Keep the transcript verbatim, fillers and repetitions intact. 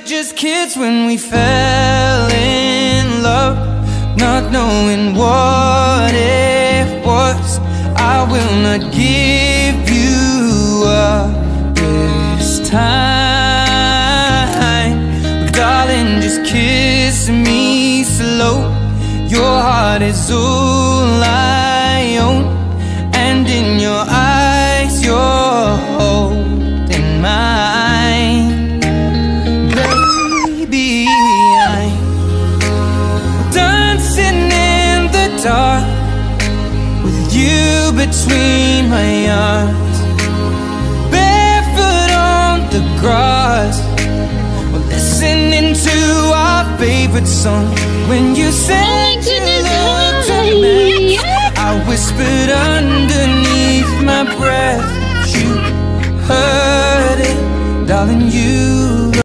just kids when we fell in love, not knowing what it was. I will not give you up this time, but darling, just kiss me slow. Your heart is all I own, and in your eyes you're holding mine. Baby, I'm dancing in the dark with you between my arms, barefoot on the grass, we're listening to our favorite song. When you said you looked a mess, I whispered underneath my breath, you heard it, darling, you